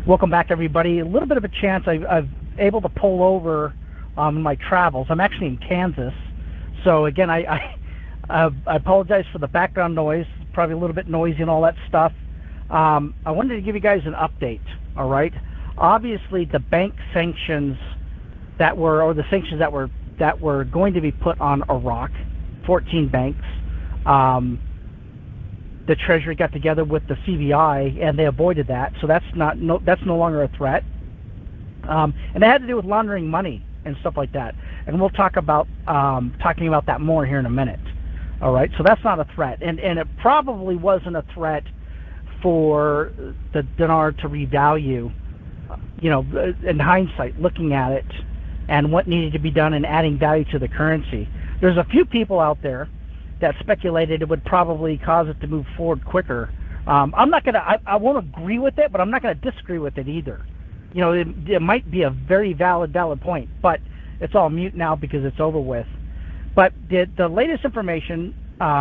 Welcome back, everybody. A little bit of a chance I've able to pull over in my travels. I'm actually in Kansas, so again, I apologize for the background noise. Probably a little bit noisy and all that stuff. I wanted to give you guys an update. All right. Obviously, the bank sanctions that were going to be put on Iraq, 14 banks. The Treasury got together with the CBI and they avoided that, so that's no longer a threat. And it had to do with laundering money and stuff like that. And we'll talking about that more here in a minute. All right, so that's not a threat, and it probably wasn't a threat for the dinar to revalue. In hindsight, looking at it and what needed to be done in adding value to the currency. There's a few people out there that speculated it would probably cause it to move forward quicker. I won't agree with it, but I'm not going to disagree with it either. It might be a very valid point, but it's all mute now because it's over with. But the latest information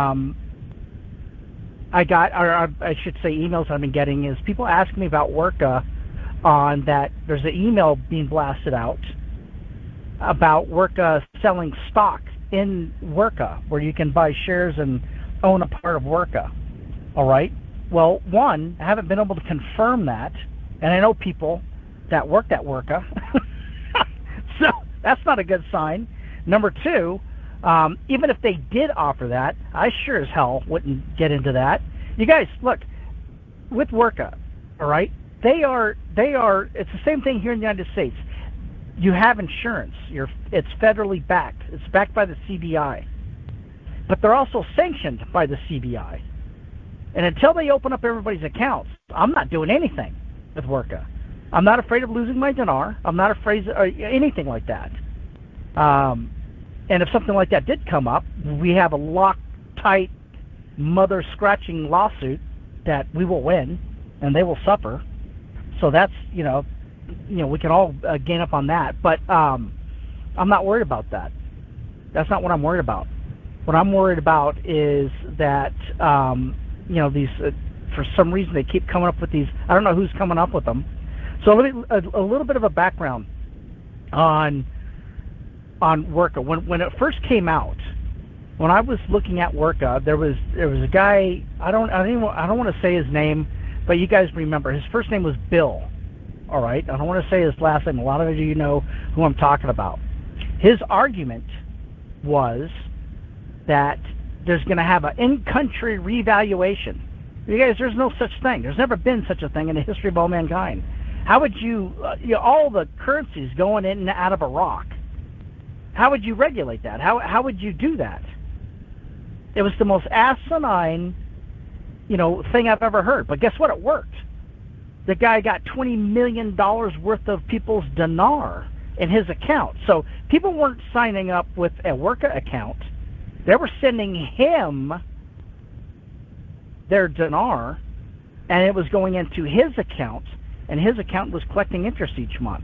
I got, or I should say emails I've been getting, is people asking me about Worka, on that there's an email being blasted out about Worka selling stock in Worka, where you can buy shares and own a part of Worka. All right. Well, one, I haven't been able to confirm that, and I know people that worked at Worka, so that's not a good sign. Number two, even if they did offer that, I sure as hell wouldn't get into that. You guys, look, with Worka, all right, they are. It's the same thing here in the United States. You have insurance. It's federally backed. It's backed by the CBI, but they're also sanctioned by the CBI. And until they open up everybody's accounts, I'm not doing anything with Worka. I'm not afraid of losing my dinar. I'm not afraid of anything like that. And if something like that did come up, we have a lock-tight, mother-scratching lawsuit that we will win, and they will suffer. So that's, we can all gain up on that. But I'm not worried about that. That's not what I'm worried about. What I'm worried about is that, these, for some reason, they keep coming up with these. I don't know who's coming up with them. So let me, a little bit of a background on Worka. When it first came out, when I was looking at Worka, there was a guy. I don't want to say his name, but you guys remember his first name was Bill. All right, I don't want to say his last name. A lot of you know who I'm talking about. His argument was that there's going to have an in-country revaluation. You guys, there's no such thing. There's never been such a thing in the history of all mankind. How would you all the currencies going in and out of Iraq? How would you regulate that? How would you do that? It was the most asinine, thing I've ever heard. But guess what? It worked. The guy got $20 million worth of people's dinar in his account. So people weren't signing up with a Worka account. They were sending him their dinar, and it was going into his account, and his account was collecting interest each month.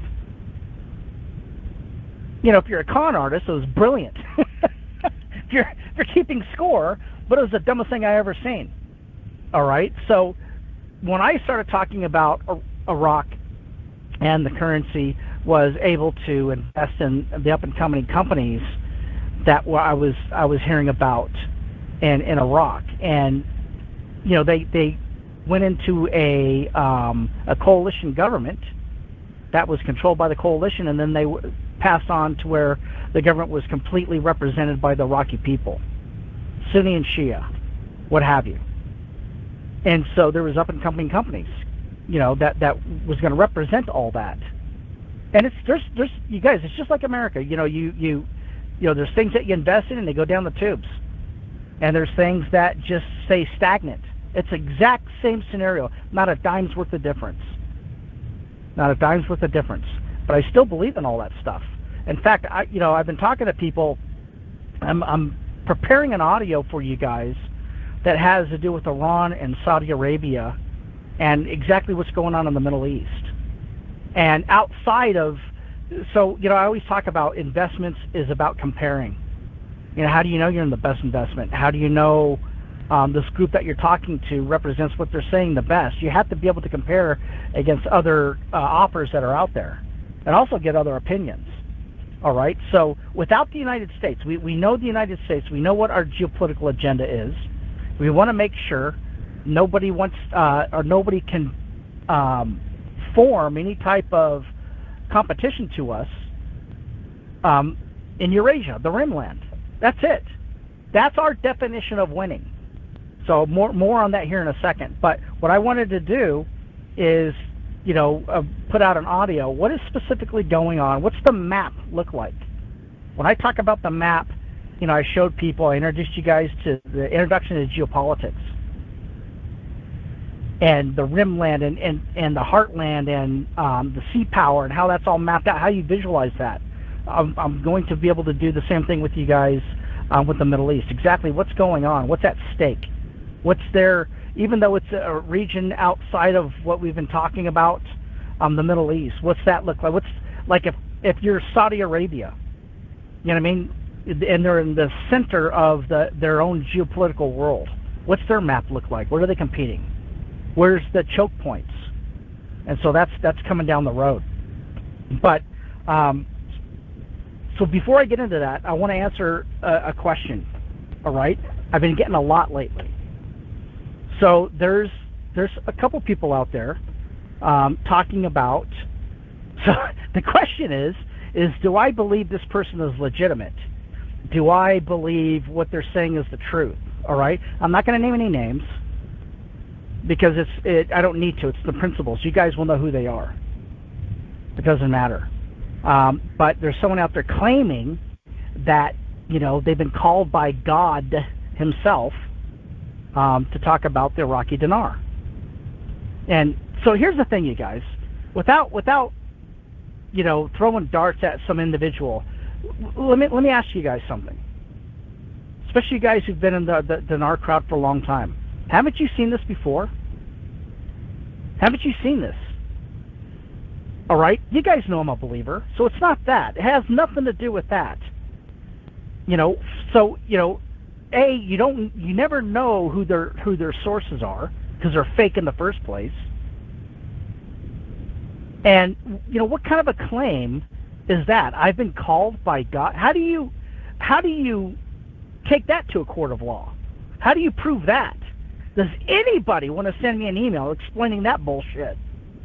If you're a con artist, it was brilliant. if you're keeping score, but it was the dumbest thing I ever seen. All right, so when I started talking about Iraq and the currency was able to invest in the up-and-coming companies that I was hearing about in Iraq, and they went into a coalition government that was controlled by the coalition, and then they passed on to where the government was completely represented by the Iraqi people, Sunni and Shia, what have you. And so there was up-and-coming companies, that was going to represent all that. And there's you guys, it's just like America. There's things that you invest in and they go down the tubes, and there's things that just stay stagnant. It's the exact same scenario, not a dime's worth of difference. Not a dime's worth of difference. But I still believe in all that stuff. In fact, I've been talking to people. I'm preparing an audio for you guys that has to do with Iran and Saudi Arabia and exactly what's going on in the Middle East. And outside of, I always talk about investments is about comparing. How do you know you're in the best investment? How do you know this group that you're talking to represents what they're saying the best. You have to be able to compare against other offers that are out there, and also get other opinions. All right. So without the United States, we know the United States. We know what our geopolitical agenda is. We want to make sure nobody wants or nobody can form any type of competition to us in Eurasia, the Rimland. That's it. That's our definition of winning. So more on that here in a second. But what I wanted to do is, put out an audio. What is specifically going on? What's the map look like? When I talk about the map, I showed people, I introduced you guys to the introduction to geopolitics and the Rimland and the Heartland and the sea power and how that's all mapped out, how you visualize that. I'm going to be able to do the same thing with you guys with the Middle East. Exactly what's going on, what's at stake, what's there, even though it's a region outside of what we've been talking about, the Middle East, what's that look like? What's like if you're Saudi Arabia, you know what I mean, and they're in the center of their own geopolitical world, what's their map look like? Where are they competing? Where's the choke points? And so that's coming down the road. But so before I get into that, I want to answer a question. All right, I've been getting a lot lately. So there's a couple people out there talking about. So the question is do I believe this person is legitimate? Do I believe what they're saying is the truth? All right, I'm not going to name any names because I don't need to. It's the principles. You guys will know who they are. It doesn't matter. But there's someone out there claiming that they've been called by God Himself to talk about the Iraqi dinar. And so here's the thing, you guys. Without throwing darts at some individual, let me ask you guys something. Especially you guys who've been in the dinar crowd for a long time. Haven't you seen this before? Haven't you seen this? All right, you guys know I'm a believer, so it's not that. It has nothing to do with that. So you never know who their sources are because they're fake in the first place. And what kind of a claim is that? I've been called by God. How do you take that to a court of law? How do you prove that? Does anybody want to send me an email explaining that bullshit?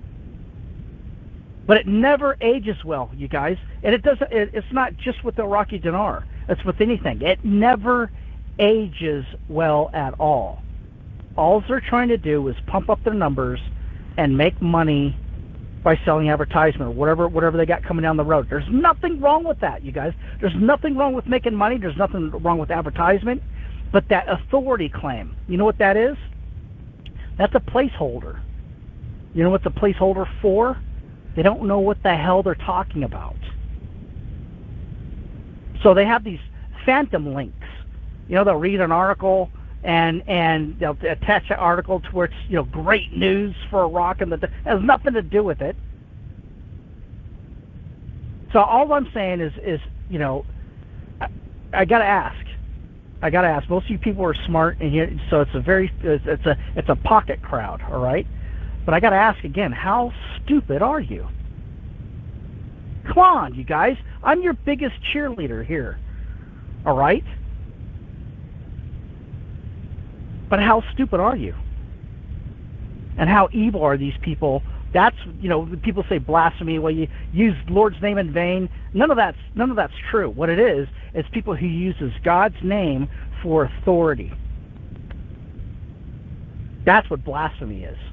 But it never ages well, you guys. And it doesn't. It's not just with the Iraqi dinar. It's with anything. It never ages well at all. All they're trying to do is pump up their numbers and make money by selling advertisement or whatever they got coming down the road. There's nothing wrong with that, you guys. There's nothing wrong with making money. There's nothing wrong with advertisement. But that authority claim, you know what that is? That's a placeholder. You know what's a placeholder for? They don't know what the hell they're talking about. So they have these phantom links. They'll read an article and they'll attach that article to where it's great news for Iraq and it has nothing to do with it. So all I'm saying is I gotta ask. Most of you people are smart, and so it's a pocket crowd, all right. But I gotta ask again, how stupid are you? Come on, you guys. I'm your biggest cheerleader here, all right. But how stupid are you? And how evil are these people? That's people say blasphemy. Well, you use Lord's name in vain. None of that's true. What it is people who uses God's name for authority. That's what blasphemy is.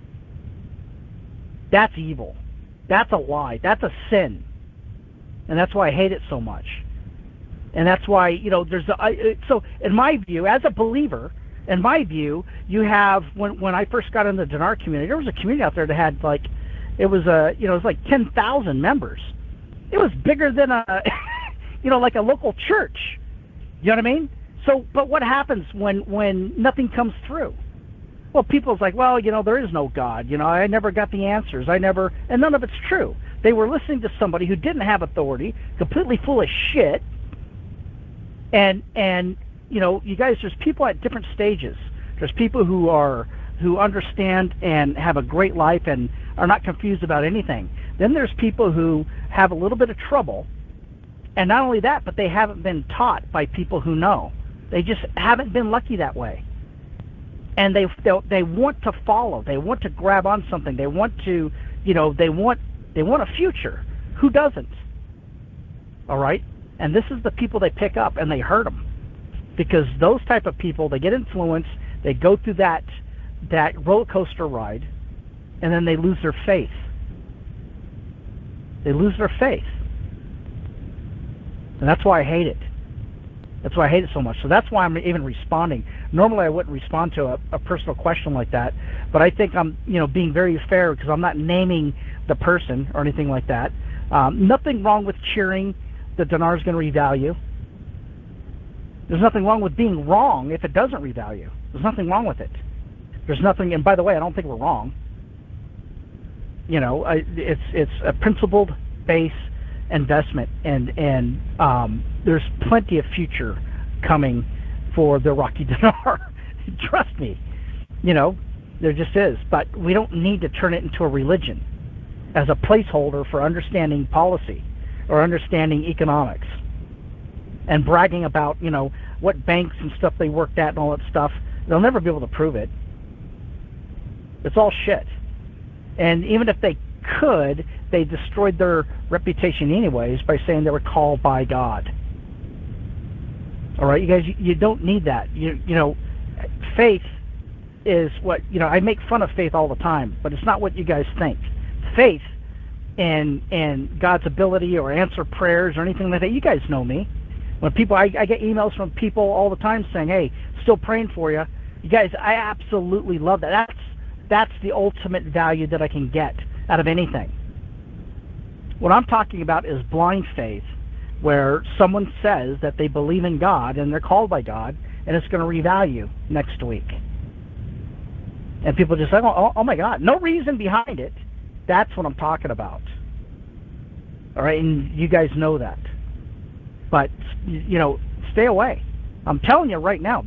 That's evil. That's a lie. That's a sin. And that's why I hate it so much. And that's why so in my view, as a believer. In my view, you have when I first got in the dinar community, there was a community out there that had it was 10,000 members. It was bigger than a like a local church. You know what I mean? So, but what happens when nothing comes through? Well, people's like, well, there is no God. I never got the answers. And none of it's true. They were listening to somebody who didn't have authority, completely full of shit, and you guys, there's people at different stages. There's people who understand and have a great life and are not confused about anything. Then there's people who have a little bit of trouble, and not only that, but they haven't been taught by people who know. They just haven't been lucky that way, and they want to follow. They want to grab on something. They want to, they want a future. Who doesn't? All right, and this is the people they pick up and they hurt them, because those type of people, they get influenced. They go through that roller coaster ride, and then they lose their faith. They lose their faith, and that's why I hate it. That's why I hate it so much. So that's why I'm even responding. Normally I wouldn't respond to a personal question like that, but I think I'm being very fair, because I'm not naming the person or anything like that. Nothing wrong with cheering the dinar is going to revalue. There's nothing wrong with being wrong if it doesn't revalue. There's nothing wrong with it. There's nothing, and by the way, I don't think we're wrong. It's a principled base investment, and there's plenty of future coming for the Iraqi dinar. Trust me, there just is. But we don't need to turn it into a religion as a placeholder for understanding policy or understanding economics and bragging about what banks and stuff they worked at and all that stuff. They'll never be able to prove it. It's all shit. And even if they could, they destroyed their reputation anyways by saying they were called by God. All right, you guys, you don't need that. Faith is what, I make fun of faith all the time, but it's not what you guys think. Faith in God's ability or answer prayers or anything like that. You guys know me. When people, I get emails from people all the time saying, hey, still praying for you. You guys, I absolutely love that. That's the ultimate value that I can get out of anything. What I'm talking about is blind faith, where someone says that they believe in God and they're called by God, and it's going to revalue next week. And people just say, oh my God, no reason behind it. That's what I'm talking about. All right, and you guys know that. But, stay away. I'm telling you right now,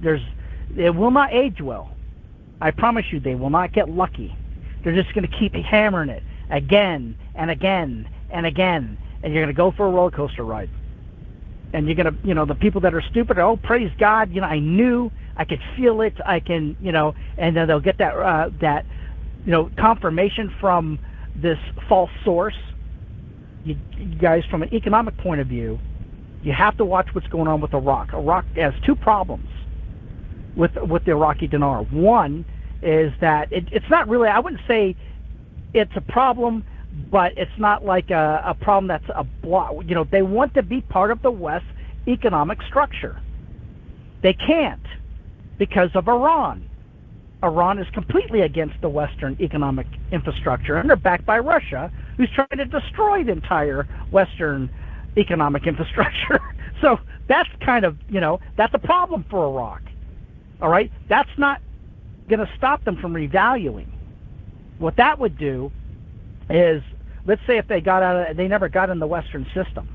it will not age well. I promise you, they will not get lucky. They're just going to keep hammering it again and again and again, and you're going to go for a roller coaster ride. And you're going to, the people that are stupid, praise God, I knew, I could feel it, I can, and then they'll get that confirmation from this false source. You guys, from an economic point of view, you have to watch what's going on with Iraq. Iraq has two problems with the Iraqi dinar. One is that it's not really, I wouldn't say it's a problem, but it's not like a problem that's a block. They want to be part of the West economic structure. They can't because of Iran. Iran is completely against the Western economic infrastructure, and they're backed by Russia, who's trying to destroy the entire Western economic infrastructure. So that's kind of, that's a problem for Iraq. All right? That's not going to stop them from revaluing. What that would do is, let's say if they they never got in the Western system,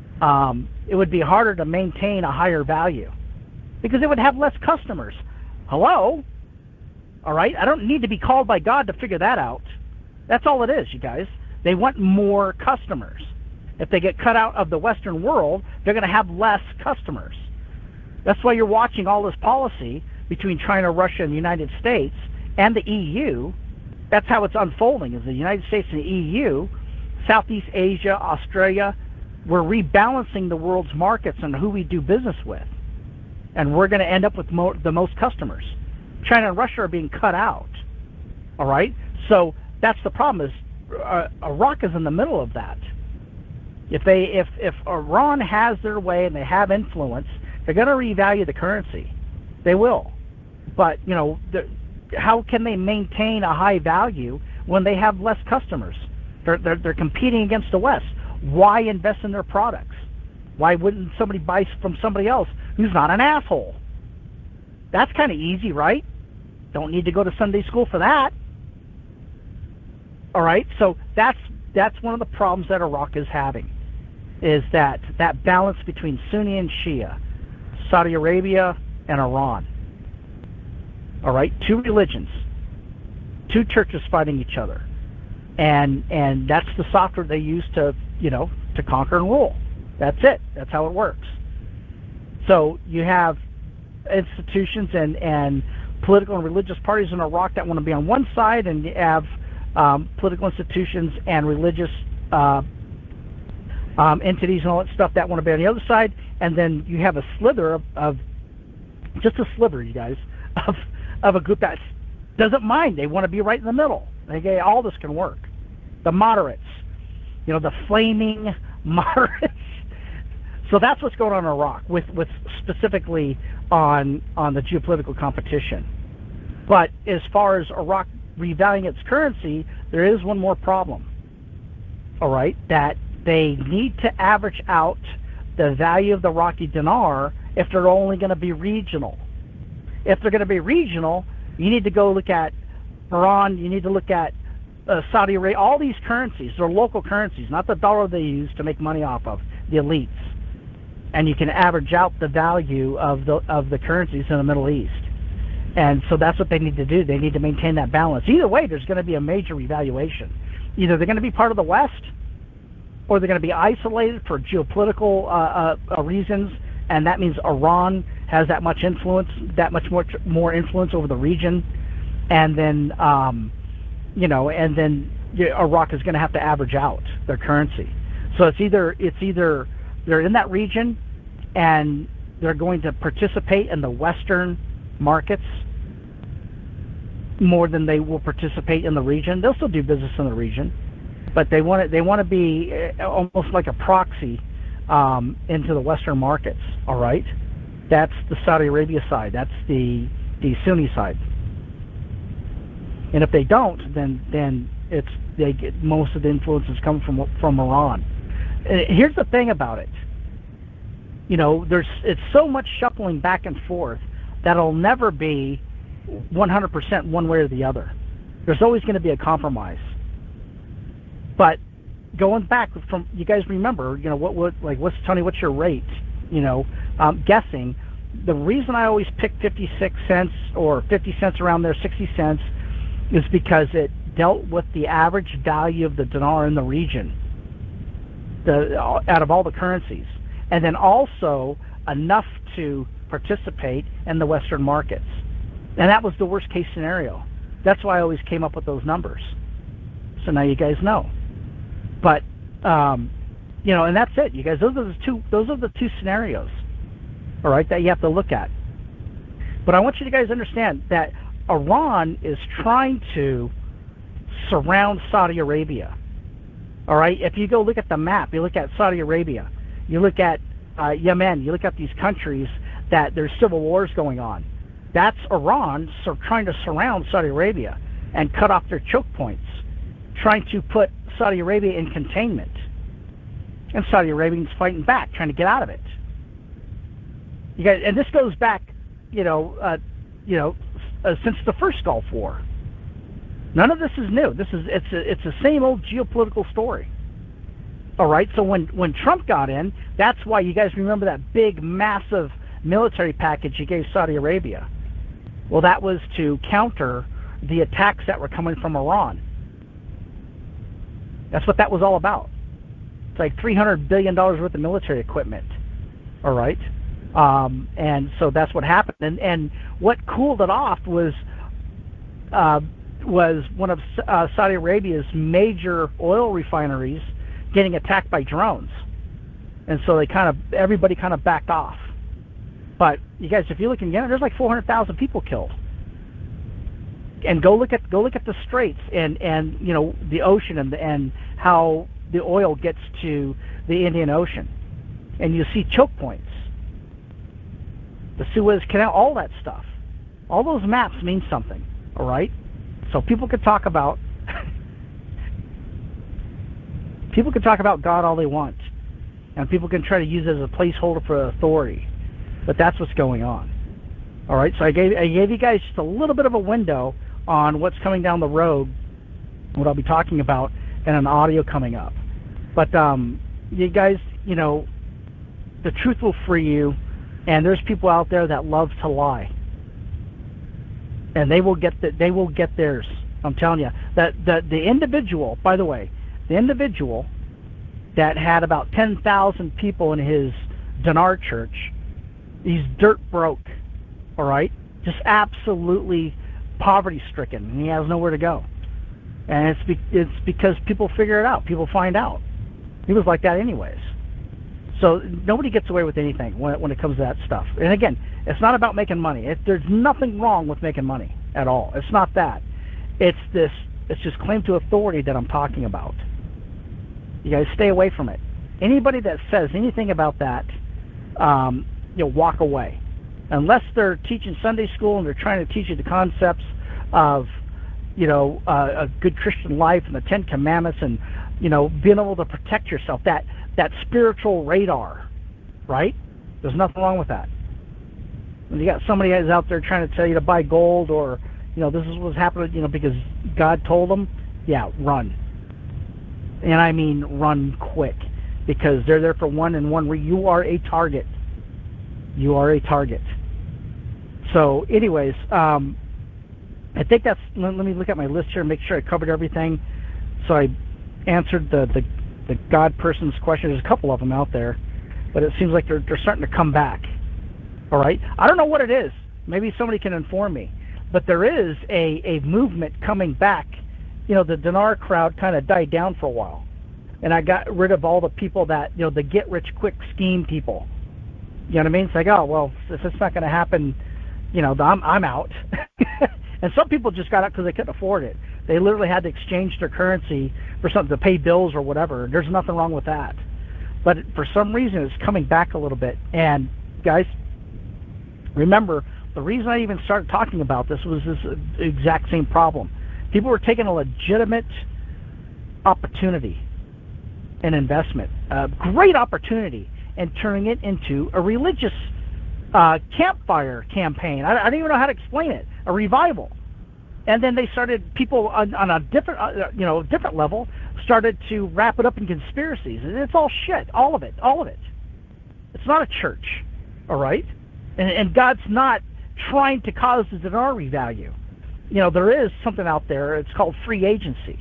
it would be harder to maintain a higher value because it would have less customers. Hello? All right? I don't need to be called by God to figure that out. That's all it is, you guys. They want more customers. If they get cut out of the Western world, they're going to have less customers. That's why you're watching all this policy between China, Russia, and the United States and the EU. That's how it's unfolding, is the United States and the EU, Southeast Asia, Australia, we're rebalancing the world's markets and who we do business with. And we're going to end up with the most customers. China and Russia are being cut out. All right? So that's the problem, is Iraq is in the middle of that. If Iran has their way and they have influence, they're going to revalue the currency. They will. But, how can they maintain a high value when they have less customers? They're competing against the West. Why invest in their products? Why wouldn't somebody buy from somebody else who's not an asshole? That's kind of easy, right? Don't need to go to Sunday school for that. All right? So that's one of the problems that Iraq is having, is that balance between Sunni and Shia. Saudi Arabia, and Iran. All right, two religions, two churches fighting each other, and that's the software they use to to conquer and rule. That's it. That's how it works. So you have institutions and political and religious parties in Iraq that want to be on one side, and you have political institutions and religious entities and all that stuff that want to be on the other side, and then you have a slither of just a sliver, you guys, of a group that doesn't mind. They want to be right in the middle. They say all this can work. The moderates, the flaming moderates. So that's what's going on in Iraq, with specifically on the geopolitical competition. But as far as Iraq revaluing its currency, there is one more problem. All right, that they need to average out the value of the Iraqi dinar if they're only going to be regional. If they're going to be regional, you need to go look at Iran, you need to look at Saudi Arabia, all these currencies. They're local currencies, not the dollar they use to make money off of, the elites. And you can average out the value of the currencies in the Middle East. And so that's what they need to do. They need to maintain that balance. Either way, there's going to be a major revaluation. Either they're going to be part of the West, or they're going to be isolated for geopolitical reasons, and that means Iran has that much influence, that much more influence over the region, and then Iraq is going to have to average out their currency. So it's either they're in that region and they're going to participate in the Western markets more than they will participate in the region. They'll still do business in the region, but they want to be almost like a proxy into the Western markets. All right, that's the Saudi Arabia side. That's the Sunni side. And if they don't, then they get most of the influences come from Iran. Here's the thing about it. It's so much shuffling back and forth that it'll never be 100% one way or the other. There's always going to be a compromise. But going back from, you guys remember, what's your rate? Guessing. The reason I always pick 56 cents or 50 cents around there, 60 cents, is because it dealt with the average value of the dinar in the region, out of all the currencies, and then also enough to participate in the Western markets. And that was the worst case scenario. That's why I always came up with those numbers. So now you guys know. But and that's it, you guys. Those are the two scenarios, all right, that you have to look at. But I want you guys to understand that Iran is trying to surround Saudi Arabia. All right, if you go look at the map, you look at Saudi Arabia, you look at Yemen, you look at these countries that there's civil wars going on. That's Iran trying to surround Saudi Arabia and cut off their choke points, trying to put Saudi Arabia in containment. And Saudi Arabians fighting back, trying to get out of it. You guys, and this goes back, since the first Gulf War. None of this is new. It's the same old geopolitical story. All right. So when Trump got in, that's why you guys remember that big, massive military package he gave Saudi Arabia. Well, that was to counter the attacks that were coming from Iran. That's what that was all about. It's like $300 billion worth of military equipment. All right. And so that's what happened. And what cooled it off was one of Saudi Arabia's major oil refineries getting attacked by drones. And so everybody kind of backed off. But you guys, if you look again, there's like 400,000 people killed. And go look at the straits and the ocean and how the oil gets to the Indian Ocean, and you see choke points, the Suez Canal, all that stuff. All those maps mean something. All right, so people could talk about God all they want, and people can try to use it as a placeholder for authority, but that's what's going on. All right, so I gave you guys just a little bit of a window on what's coming down the road, what I'll be talking about in an audio coming up. But you guys, the truth will free you. And there's people out there that love to lie, and they will get theirs. I'm telling you that the individual, by the way, the individual that had about 10,000 people in his dinar church, he's dirt broke, all right, just absolutely poverty stricken, and he has nowhere to go. And it's because people figure it out, people find out. He was like that anyways. So nobody gets away with anything when it comes to that stuff. And again, it's not about making money. There's nothing wrong with making money at all. It's not that. It's just claim to authority that I'm talking about. You guys stay away from it. Anybody that says anything about that, walk away. Unless they're teaching Sunday school and they're trying to teach you the concepts of, a good Christian life and the Ten Commandments and, being able to protect yourself, that spiritual radar, right? There's nothing wrong with that. When you got somebody who's out there trying to tell you to buy gold or, this is what's happening, because God told them, yeah, run. And I mean run quick, because they're there for one and one. You are a target. You are a target. So anyways, I think that's, let me look at my list here and make sure I covered everything. So I answered the God person's question. There's a couple of them out there, but it seems like they're starting to come back. All right? I don't know what it is. Maybe somebody can inform me. But there is a movement coming back. The dinar crowd kind of died down for a while. And I got rid of all the people that, the get-rich-quick scheme people. You know what I mean? It's like, oh, well, if it's not going to happen, I'm out. And some people just got out because they couldn't afford it. They literally had to exchange their currency for something to pay bills or whatever. There's nothing wrong with that. But for some reason, it's coming back a little bit. And, guys, remember, the reason I even started talking about this was this exact same problem. People were taking a legitimate opportunity, an investment, a great opportunity, and turning it into a religious campfire campaign. I don't even know how to explain it. A revival. And then they started, people on a different, different level, started to wrap it up in conspiracies. And it's all shit, all of it. It's not a church, all right? And God's not trying to cause the dinar revalue. There is something out there. It's called free agency.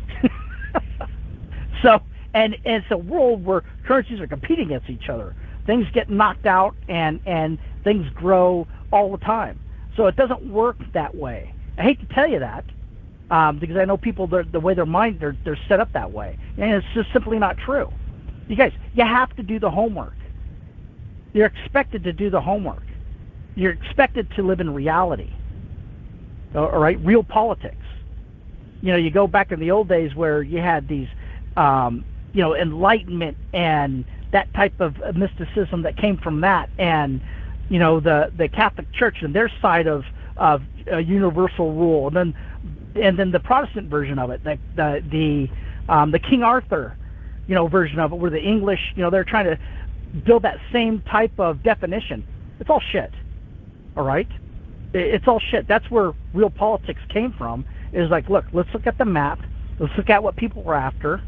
So, and it's a world where currencies are competing against each other. Things get knocked out and things grow all the time. So it doesn't work that way. I hate to tell you that because I know people, the way their mind, they're set up that way. And it's just simply not true. You guys, you have to do the homework. You're expected to do the homework. You're expected to live in reality. All right, real politics. You go back in the old days where you had these, enlightenment and that type of mysticism that came from that, and the Catholic Church and their side of universal rule, and then the Protestant version of it, the King Arthur, version of it, where the English, they're trying to build that same type of definition. It's all shit. All right? It's all shit. That's where real politics came from. Is like, look, let's look at the map. Let's look at what people were after.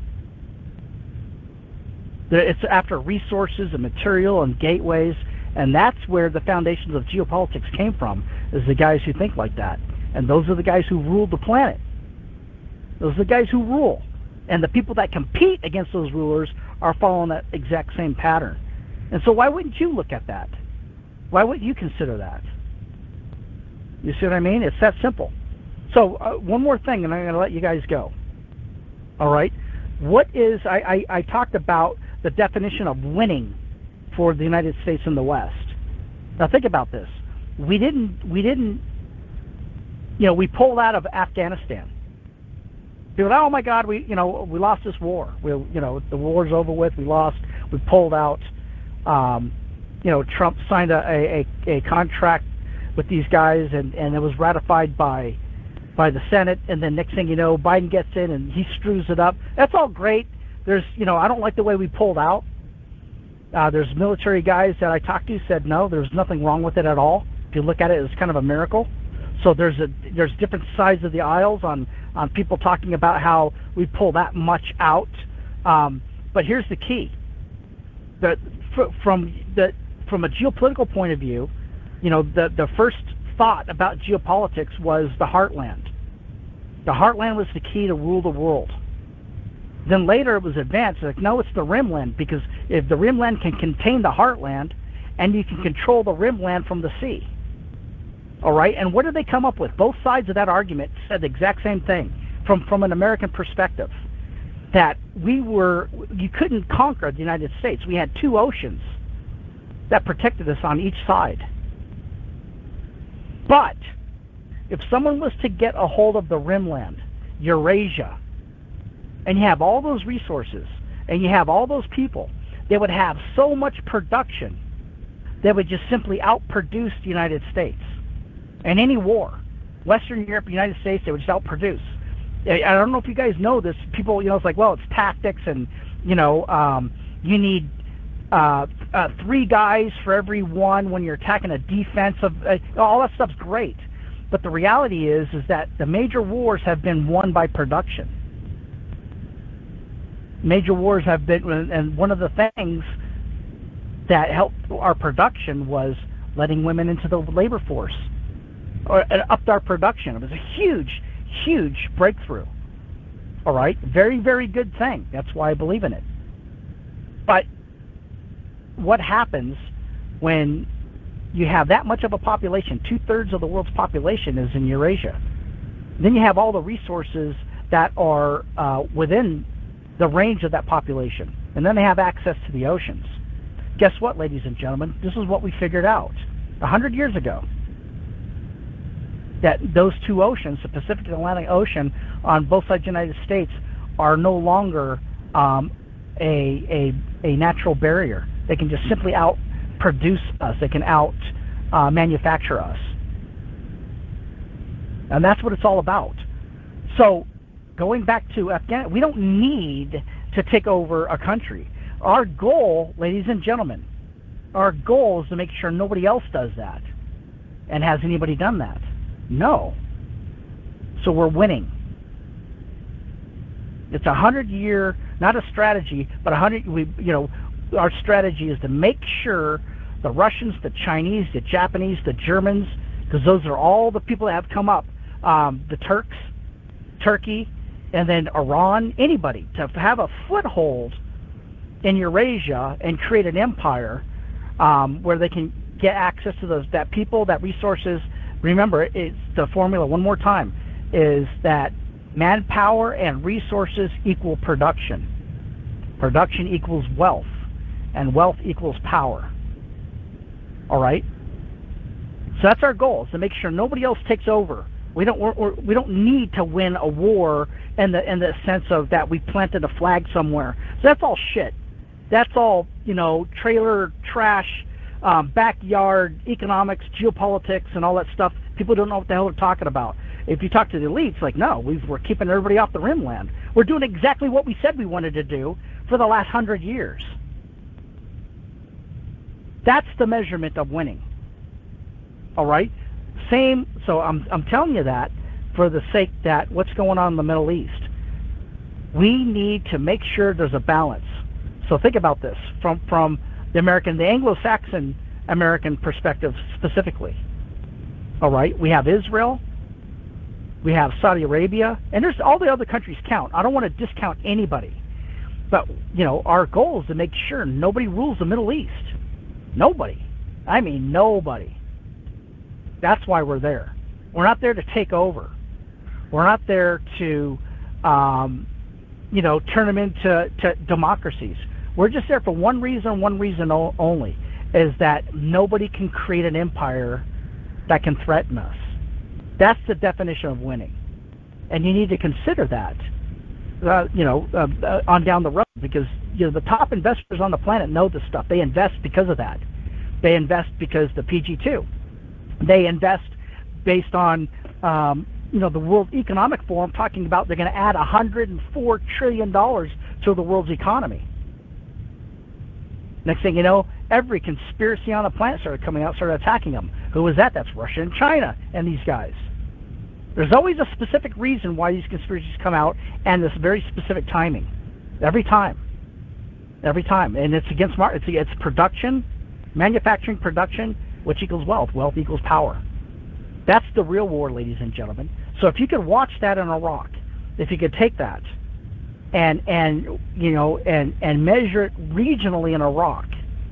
It's after resources and material and gateways, and that's where the foundations of geopolitics came from, is the guys who think like that. And those are the guys who rule the planet. Those are the guys who rule. And the people that compete against those rulers are following that exact same pattern. And so why wouldn't you look at that? Why wouldn't you consider that? You see what I mean? It's that simple. So one more thing, and I'm going to let you guys go. All right? What is, I talked about the definition of winning for the United States and the West. Now think about this. We pulled out of Afghanistan. People, oh my God, we lost this war. The war's over with. We lost. We pulled out. Trump signed a contract with these guys, and it was ratified by the Senate. And then next thing you know, Biden gets in and he screws it up. That's all great. There's, I don't like the way we pulled out. There's military guys that I talked to said no, there's nothing wrong with it at all. If you look at it, it's kind of a miracle. So there's different sides of the aisles on people talking about how we pull that much from from a geopolitical point of view, the first thought about geopolitics was the heartland. The heartland was the key to rule the world. Then later it was advanced, like, no, it's the rimland, because if the rimland can contain the heartland, and you can control the rimland from the sea. All right? And what did they come up with? Both sides of that argument said the exact same thing from an American perspective, that you couldn't conquer the United States. We had two oceans that protected us on each side. But if someone was to get a hold of the rimland, Eurasia, and you have all those resources, and you have all those people, they would have so much production that would just simply outproduce the United States. In any war, Western Europe, United States, they would just outproduce. I don't know if you guys know this. People, it's like, well, it's tactics, and you need 3 guys for every one when you're attacking a defensive. All that stuff's great, but the reality is that the major wars have been won by production. Major wars have been, and one of the things that helped our production was letting women into the labor force, or upped our production. It was a huge, huge breakthrough. All right, very, very good thing. That's why I believe in it. But what happens when you have that much of a population? 2/3 of the world's population is in Eurasia. Then you have all the resources that are within the range of that population, and then they have access to the oceans. Guess what, ladies and gentlemen? This is what we figured out 100 years ago. That those two oceans, the Pacific and Atlantic Ocean, on both sides of the United States, are no longer a natural barrier. They can just simply out-produce us. They can out-manufacture us. And that's what it's all about. So, going back to Afghanistan, we don't need to take over a country. Our goal, ladies and gentlemen, our goal is to make sure nobody else does that. And has anybody done that? No. So we're winning. It's 100-year, not a strategy, but 100. Our strategy is to make sure the Russians, the Chinese, the Japanese, the Germans, because those are all the people that have come up, the Turks, Turkey, and then Iran, anybody, to have a foothold in Eurasia and create an empire where they can get access to that people, that resources. Remember, it's the formula one more time, is that manpower and resources equal production. Production equals wealth, and wealth equals power. All right? So that's our goal, is to make sure nobody else takes over. We don't need to win a war in the sense of that we planted a flag somewhere. So that's all shit. That's all, trailer trash, backyard economics, geopolitics, and all that stuff. People don't know what the hell they're talking about. If you talk to the elites, like, no, we're keeping everybody off the rimland. We're doing exactly what we said we wanted to do for the last 100 years. That's the measurement of winning. All right? Same. So I'm telling you that for the sake that what's going on in the Middle East. We need to make sure there's a balance. So think about this from the Anglo-Saxon American perspective specifically. All right, we have Israel, we have Saudi Arabia, and there's all the other countries count. I don't want to discount anybody, but our goal is to make sure nobody rules the Middle East. Nobody. I mean nobody. That's why we're there. We're not there to take over. We're not there to turn them into democracies. We're just there for one reason only, is that nobody can create an empire that can threaten us. That's the definition of winning. And you need to consider that, on down the road, because the top investors on the planet know this stuff. They invest because of that. They invest because the PG2. They invest based on, the World Economic Forum talking about they're going to add $104 trillion to the world's economy. Next thing you know, every conspiracy on the planet started coming out, started attacking them. Who was that? That's Russia and China and these guys. There's always a specific reason why these conspiracies come out, and this very specific timing. Every time. And it's against it's production, Manufacturing production, which equals wealth. Wealth equals power. That's the real war, ladies and gentlemen. So if you could watch that in Iraq, if you could take that and measure it regionally in Iraq,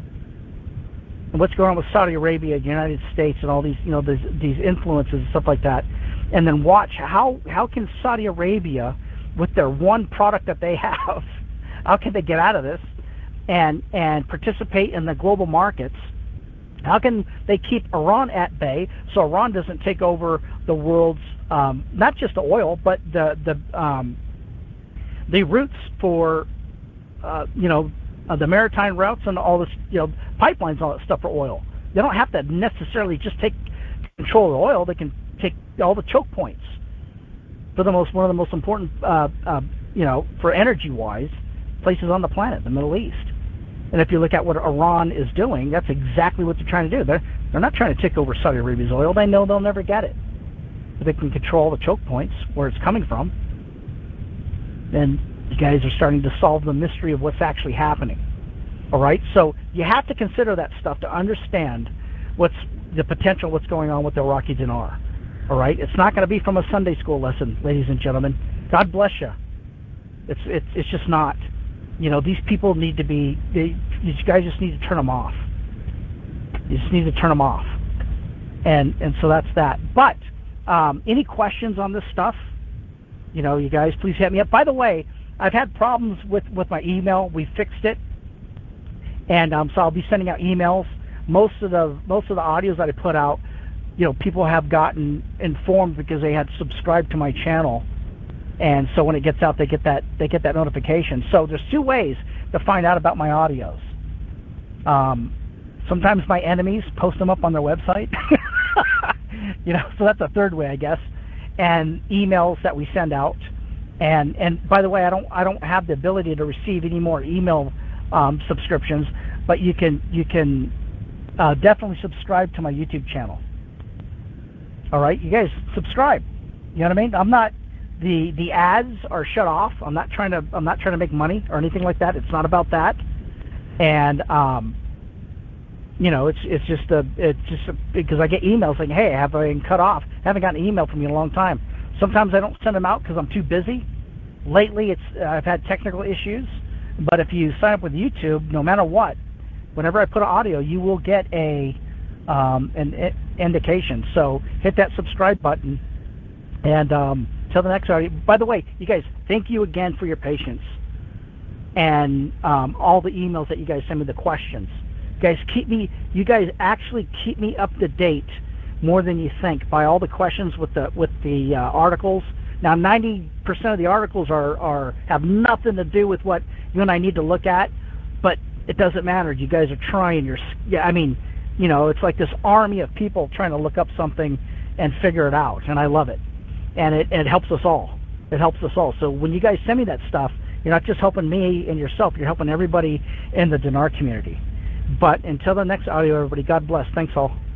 and what's going on with Saudi Arabia, the United States, and all these these influences and stuff like that, and then watch how can Saudi Arabia, with their one product that they have, how can they get out of this and participate in the global markets? How can they keep Iran at bay so Iran doesn't take over the world's not just the oil, but the routes for the maritime routes and all this pipelines and all that stuff for oil. They don't have to necessarily just take control of the oil. They can take all the choke points for one of the most important for energy wise places on the planet, the Middle East. And if you look at what Iran is doing, that's exactly what they're trying to do. They're not trying to take over Saudi Arabia's oil. They know they'll never get it. But they can control the choke points, where it's coming from. And you guys are starting to solve the mystery of what's actually happening. All right? So you have to consider that stuff to understand what's the potential, what's going on with the Iraqi dinar. All right? It's not going to be from a Sunday school lesson, ladies and gentlemen. God bless you. It's just not. These people need to be, these guys just need to turn them off. You just need to turn them off. And so that's that. But any questions on this stuff, you guys please hit me up. By the way, I've had problems with my email. We fixed it. And so I'll be sending out emails. Most of the audios that I put out, people have gotten informed because they had subscribed to my channel. And so when it gets out, they get that notification. So there's two ways to find out about my audios. Sometimes my enemies post them up on their website. So that's a third way, I guess. And emails that we send out. And by the way, I don't have the ability to receive any more email subscriptions, but you can definitely subscribe to my YouTube channel. All right, you guys subscribe. You know what I mean? I'm not. The ads are shut off. I'm not trying to make money or anything like that. It's not about that. And it's just because I get emails saying, "Hey, have I been cut off? I haven't gotten an email from you in a long time." Sometimes I don't send them out because I'm too busy. Lately, I've had technical issues. But if you sign up with YouTube, no matter what, whenever I put an audio, you will get an indication. So hit that subscribe button and. Till the next audio. By the way, you guys, thank you again for your patience and all the emails that you guys send me, the questions. You guys actually keep me up to date more than you think by all the questions with the articles. Now, 90% of the articles have nothing to do with what you and I need to look at, but it doesn't matter. You guys are trying. It's like this army of people trying to look up something and figure it out, and I love it. And it helps us all. It helps us all. So when you guys send me that stuff, you're not just helping me and yourself. You're helping everybody in the dinar community. But until the next audio, everybody, God bless. Thanks all.